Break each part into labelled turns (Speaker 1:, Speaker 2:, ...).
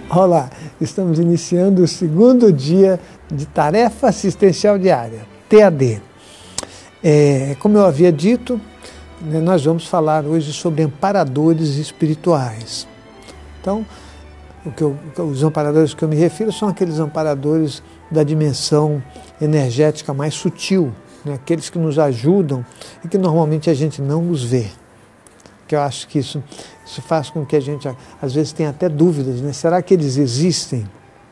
Speaker 1: Olá, estamos iniciando o segundo dia de tarefa assistencial diária, TAD. Como eu havia dito, nós vamos falar hoje sobre amparadores espirituais. Então, os amparadores que eu me refiro são aqueles amparadores da dimensão energética mais sutil, né? Aqueles que nos ajudam e que normalmente a gente não os vê. Que eu acho que isso faz com que a gente, às vezes, tenha até dúvidas, né? Será que eles existem?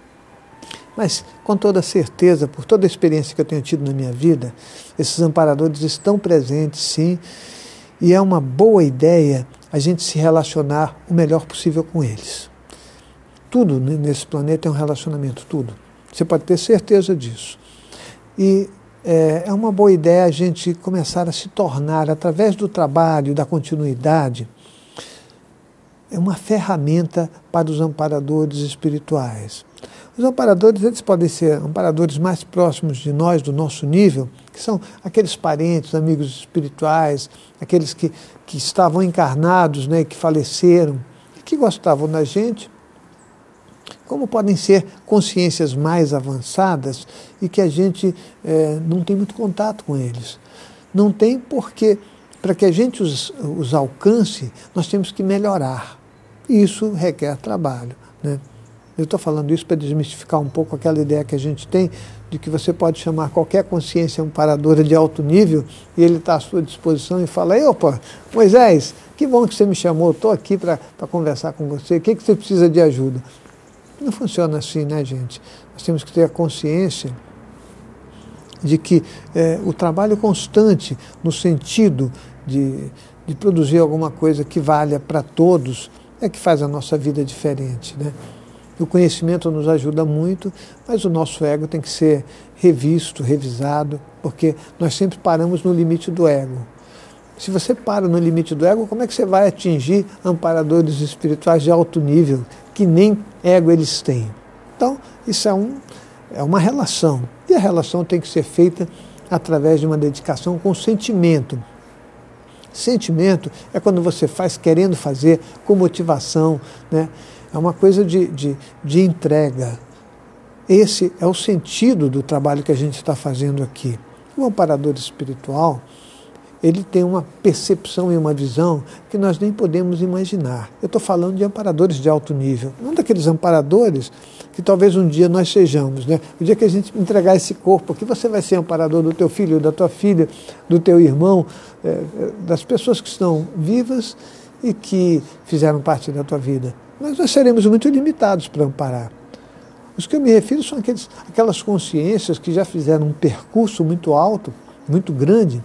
Speaker 1: Mas, com toda certeza, por toda a experiência que eu tenho tido na minha vida, esses amparadores estão presentes, sim, e é uma boa ideia a gente se relacionar o melhor possível com eles. Tudo nesse planeta é um relacionamento, tudo. Você pode ter certeza disso. E é uma boa ideia a gente começar a se tornar, através do trabalho, da continuidade, uma ferramenta para os amparadores espirituais. Os amparadores, eles podem ser amparadores mais próximos de nós, do nosso nível, que são aqueles parentes, amigos espirituais, aqueles que estavam encarnados, né, que faleceram, que gostavam da gente, como podem ser consciências mais avançadas e que a gente não tem muito contato com eles. Não tem porque, para que a gente os alcance, nós temos que melhorar. E isso requer trabalho, né? Eu estou falando isso para desmistificar um pouco aquela ideia que a gente tem de que você pode chamar qualquer consciência amparadora de alto nível e ele está à sua disposição e fala: "Ei, opa, Moisés, que bom que você me chamou, estou aqui para conversar com você, o que você precisa de ajuda?" Não funciona assim, né, gente? Nós temos que ter a consciência de que o trabalho constante, no sentido de produzir alguma coisa que valha para todos, é que faz a nossa vida diferente, né? O conhecimento nos ajuda muito, mas o nosso ego tem que ser revisto, revisado, porque nós sempre paramos no limite do ego. Se você para no limite do ego, como é que você vai atingir amparadores espirituais de alto nível, que nem ego eles têm? Então, isso é uma relação. E a relação tem que ser feita através de uma dedicação com sentimento. Sentimento é quando você faz querendo fazer, com motivação, né? É uma coisa de entrega. Esse é o sentido do trabalho que a gente está fazendo aqui. O amparador espiritual, ele tem uma percepção e uma visão que nós nem podemos imaginar. Eu estou falando de amparadores de alto nível, não daqueles amparadores que talvez um dia nós sejamos, né? O dia que a gente entregar esse corpo aqui, você vai ser amparador do teu filho, da tua filha, do teu irmão, das pessoas que estão vivas e que fizeram parte da tua vida. Mas nós seremos muito limitados para amparar. Os que eu me refiro são aquelas consciências que já fizeram um percurso muito alto, muito grande,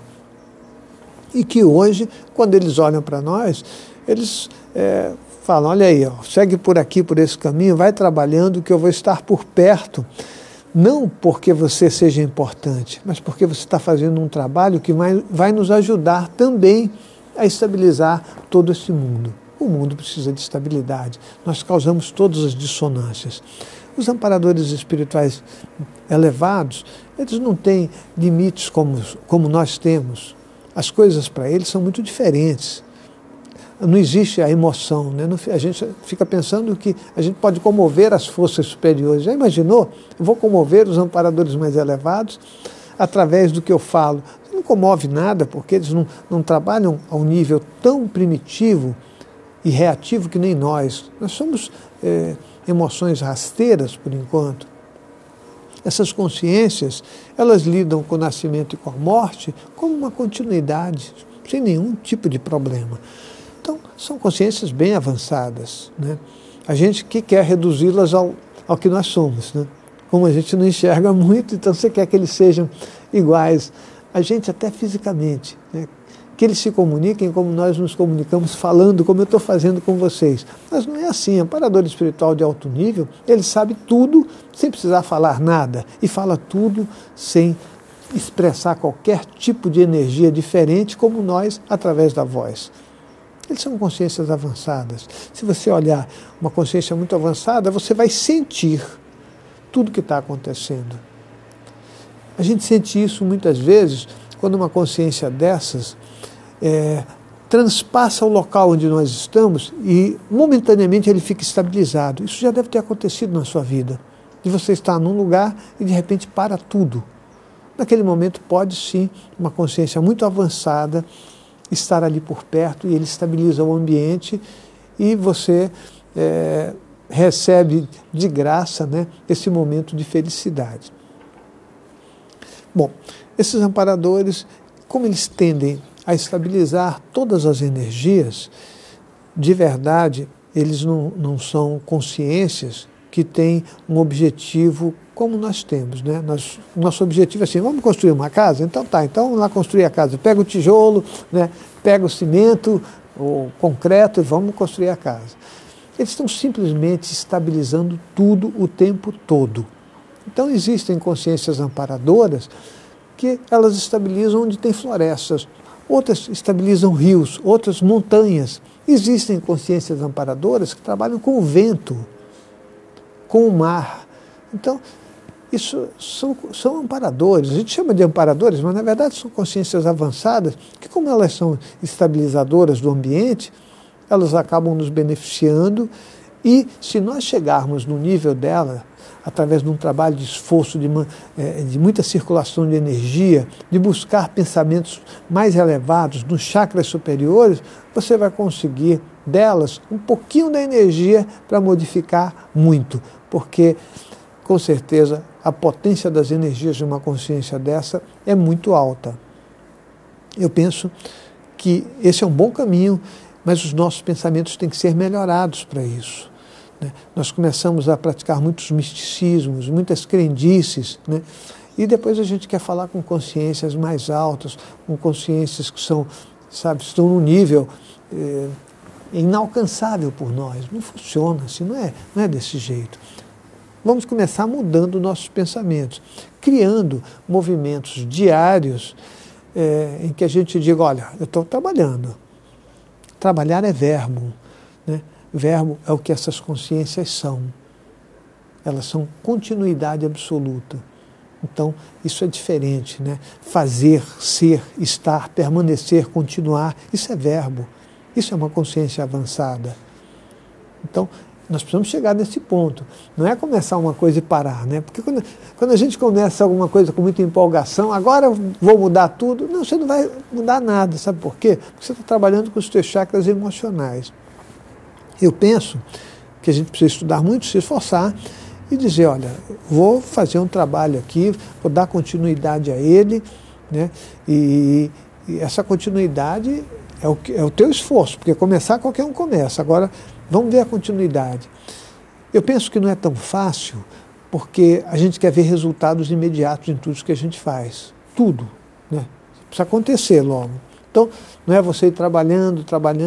Speaker 1: e que hoje, quando eles olham para nós, eles falam: olha aí, ó, segue por aqui, por esse caminho, vai trabalhando que eu vou estar por perto, não porque você seja importante, mas porque você está fazendo um trabalho que vai nos ajudar também a estabilizar todo esse mundo. O mundo precisa de estabilidade, nós causamos todas as dissonâncias. Os amparadores espirituais elevados, eles não têm limites como nós temos. As coisas para eles são muito diferentes. Não existe a emoção, né? A gente fica pensando que a gente pode comover as forças superiores. Já imaginou? Eu vou comover os amparadores mais elevados através do que eu falo. Não comove nada, porque eles não trabalham a um nível tão primitivo e reativo que nem nós. Nós somos emoções rasteiras, por enquanto. Essas consciências, elas lidam com o nascimento e com a morte como uma continuidade, sem nenhum tipo de problema. Então, são consciências bem avançadas, né? A gente que quer reduzi-las ao que nós somos, né? Como a gente não enxerga muito, então você quer que eles sejam iguais a gente até fisicamente, né? Que eles se comuniquem como nós nos comunicamos, falando como eu estou fazendo com vocês. Mas não é assim. Amparador espiritual de alto nível, ele sabe tudo sem precisar falar nada. E fala tudo sem expressar qualquer tipo de energia diferente, como nós, através da voz. Eles são consciências avançadas. Se você olhar uma consciência muito avançada, você vai sentir tudo que está acontecendo. A gente sente isso muitas vezes quando uma consciência dessas transpassa o local onde nós estamos e momentaneamente ele fica estabilizado. Isso já deve ter acontecido na sua vida. De você estar num lugar e de repente para tudo. Naquele momento pode sim uma consciência muito avançada estar ali por perto e ele estabiliza o ambiente e você recebe de graça, né, esse momento de felicidade. Bom, esses amparadores, como eles tendem a estabilizar todas as energias, de verdade, eles não são consciências que têm um objetivo como nós temos, né? Nosso objetivo é assim, vamos construir uma casa? Então tá, então vamos lá construir a casa. Pega o tijolo, né? Pega o cimento, o concreto e vamos construir a casa. Eles estão simplesmente estabilizando tudo o tempo todo. Então existem consciências amparadoras que elas estabilizam onde tem florestas, outras estabilizam rios, outras montanhas. Existem consciências amparadoras que trabalham com o vento, com o mar. Então, isso são amparadores. A gente chama de amparadores, mas na verdade são consciências avançadas que, como elas são estabilizadoras do ambiente, elas acabam nos beneficiando e, se nós chegarmos no nível dela, através de um trabalho de esforço, de muita circulação de energia, de buscar pensamentos mais elevados, nos chakras superiores, você vai conseguir delas um pouquinho da energia para modificar muito, porque, com certeza, a potência das energias de uma consciência dessa é muito alta. Eu penso que esse é um bom caminho, mas os nossos pensamentos têm que ser melhorados para isso. Nós começamos a praticar muitos misticismos, muitas crendices, né? E depois a gente quer falar com consciências mais altas, com consciências que são, sabe, estão num nível inalcançável por nós. Não funciona assim, não é desse jeito. Vamos começar mudando nossos pensamentos, criando movimentos diários em que a gente diga, olha, eu estou trabalhando. Trabalhar é verbo, né? Verbo é o que essas consciências são. Elas são continuidade absoluta. Então, isso é diferente, né? Fazer, ser, estar, permanecer, continuar, isso é verbo. Isso é uma consciência avançada. Então, nós precisamos chegar nesse ponto. Não é começar uma coisa e parar, né? Porque quando a gente começa alguma coisa com muita empolgação, agora eu vou mudar tudo. Não, você não vai mudar nada. Sabe por quê? Porque você está trabalhando com os seus chakras emocionais. Eu penso que a gente precisa estudar muito, se esforçar e dizer, olha, vou fazer um trabalho aqui, vou dar continuidade a ele, né? E essa continuidade é o teu esforço, porque começar qualquer um começa. Agora, vamos ver a continuidade. Eu penso que não é tão fácil, porque a gente quer ver resultados imediatos em tudo que a gente faz. Tudo, né? Precisa acontecer logo. Então, não é você ir trabalhando,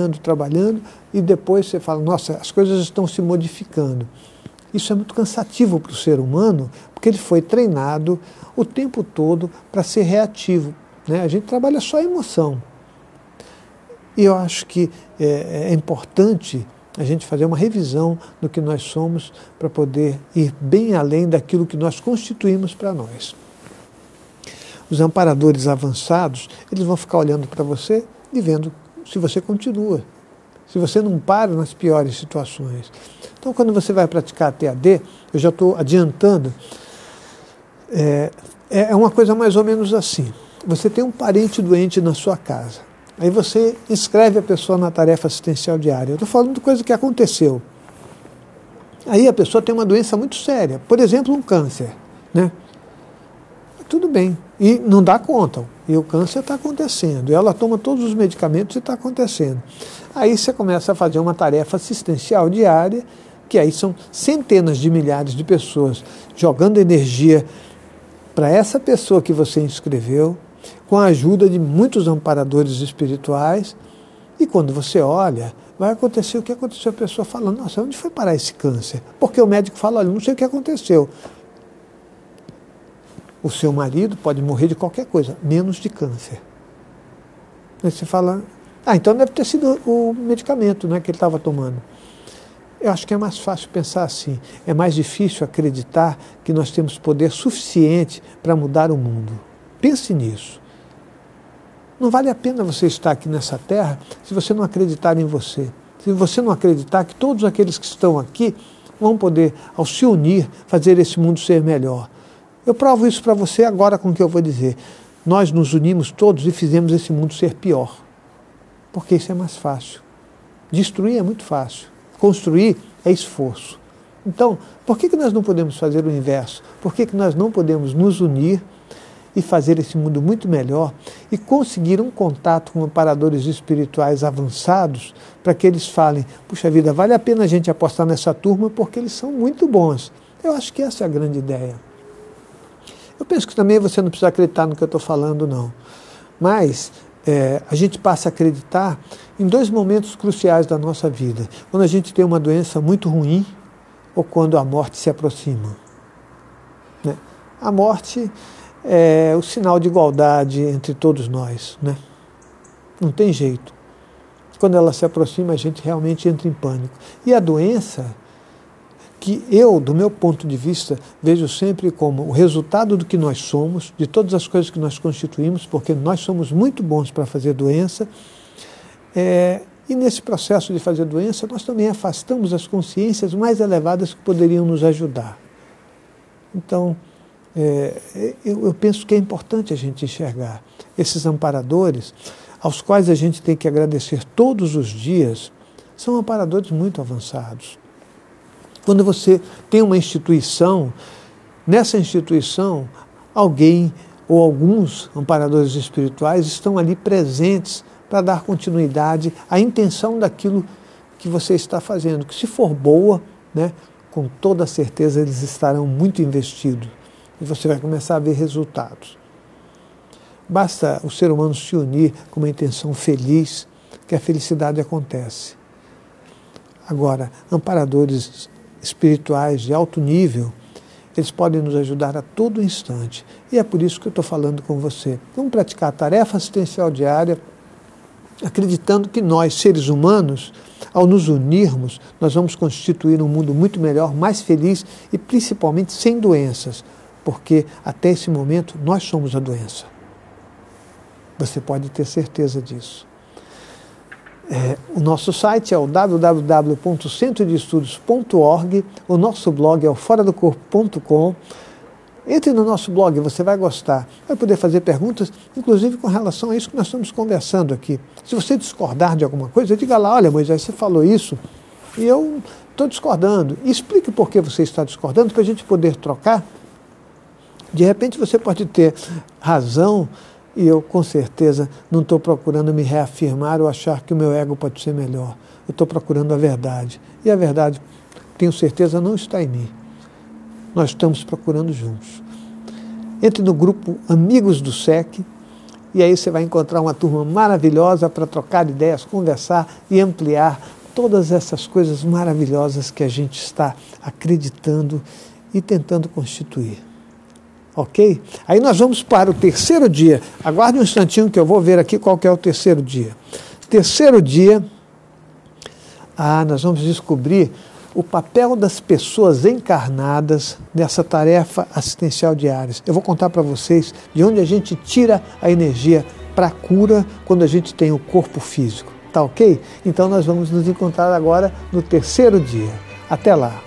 Speaker 1: e depois você fala, nossa, as coisas estão se modificando. Isso é muito cansativo para o ser humano, porque ele foi treinado o tempo todo para ser reativo, né? A gente trabalha só a emoção. E eu acho que é importante a gente fazer uma revisão do que nós somos para poder ir bem além daquilo que nós constituímos para nós. Os amparadores avançados, eles vão ficar olhando para você e vendo se você continua, se você não para nas piores situações. Então, quando você vai praticar TAD, eu já estou adiantando, é uma coisa mais ou menos assim. Você tem um parente doente na sua casa, aí você inscreve a pessoa na tarefa assistencial diária. Eu estou falando de coisa que aconteceu. Aí a pessoa tem uma doença muito séria, por exemplo, um câncer, né? Tudo bem, e não dá conta, e o câncer está acontecendo, e ela toma todos os medicamentos e está acontecendo. Aí você começa a fazer uma tarefa assistencial diária, que aí são centenas de milhares de pessoas jogando energia para essa pessoa que você inscreveu, com a ajuda de muitos amparadores espirituais, e quando você olha, vai acontecer o que aconteceu, a pessoa falando, nossa, onde foi parar esse câncer? Porque o médico fala, olha, não sei o que aconteceu. O seu marido pode morrer de qualquer coisa, menos de câncer. Aí você fala, então deve ter sido o medicamento, né, que ele estava tomando. Eu acho que é mais fácil pensar assim. É mais difícil acreditar que nós temos poder suficiente para mudar o mundo. Pense nisso. Não vale a pena você estar aqui nessa terra se você não acreditar em você. Se você não acreditar que todos aqueles que estão aqui vão poder, ao se unir, fazer esse mundo ser melhor. Eu provo isso para você agora com o que eu vou dizer. Nós nos unimos todos e fizemos esse mundo ser pior. Porque isso é mais fácil. Destruir é muito fácil. Construir é esforço. Então, por que nós não podemos fazer o inverso? Por que nós não podemos nos unir e fazer esse mundo muito melhor e conseguir um contato com amparadores espirituais avançados para que eles falem, puxa vida, vale a pena a gente apostar nessa turma porque eles são muito bons. Eu acho que essa é a grande ideia. Eu penso que também você não precisa acreditar no que eu estou falando, não. Mas a gente passa a acreditar em dois momentos cruciais da nossa vida. Quando a gente tem uma doença muito ruim ou quando a morte se aproxima. Né? A morte é o sinal de igualdade entre todos nós. Né? Não tem jeito. Quando ela se aproxima, a gente realmente entra em pânico. E a doença, que eu, do meu ponto de vista, vejo sempre como o resultado do que nós somos, de todas as coisas que nós constituímos, porque nós somos muito bons para fazer doença, e nesse processo de fazer doença, nós também afastamos as consciências mais elevadas que poderiam nos ajudar. Então, eu penso que é importante a gente enxergar esses amparadores, aos quais a gente tem que agradecer todos os dias, são amparadores muito avançados. Quando você tem uma instituição, nessa instituição, alguém ou alguns amparadores espirituais estão ali presentes para dar continuidade à intenção daquilo que você está fazendo, que se for boa, né, com toda certeza eles estarão muito investidos e você vai começar a ver resultados. Basta o ser humano se unir com uma intenção feliz, que a felicidade acontece. Agora, amparadores espirituais de alto nível, eles podem nos ajudar a todo instante. E é por isso que eu estou falando com você. Vamos praticar a tarefa assistencial diária, acreditando que nós, seres humanos, ao nos unirmos, nós vamos constituir um mundo muito melhor, mais feliz e principalmente sem doenças, porque até esse momento nós somos a doença. Você pode ter certeza disso. O nosso site é o www.centrodeestudos.org, o nosso blog é o foradocorpo.com. Entre no nosso blog, você vai gostar, vai poder fazer perguntas, inclusive com relação a isso que nós estamos conversando aqui. Se você discordar de alguma coisa, diga lá, olha Moisés, você falou isso e eu estou discordando. E explique por que você está discordando para a gente poder trocar. De repente você pode ter razão e eu, com certeza, não estou procurando me reafirmar ou achar que o meu ego pode ser melhor. Eu estou procurando a verdade. E a verdade, tenho certeza, não está em mim. Nós estamos procurando juntos. Entre no grupo Amigos do SEC e aí você vai encontrar uma turma maravilhosa para trocar ideias, conversar e ampliar todas essas coisas maravilhosas que a gente está acreditando e tentando constituir. Ok? Aí nós vamos para o terceiro dia. Aguarde um instantinho que eu vou ver aqui qual que é o terceiro dia. Terceiro dia, nós vamos descobrir o papel das pessoas encarnadas nessa tarefa assistencial diária. Eu vou contar para vocês de onde a gente tira a energia para a cura quando a gente tem o corpo físico. Tá ok? Então nós vamos nos encontrar agora no terceiro dia. Até lá!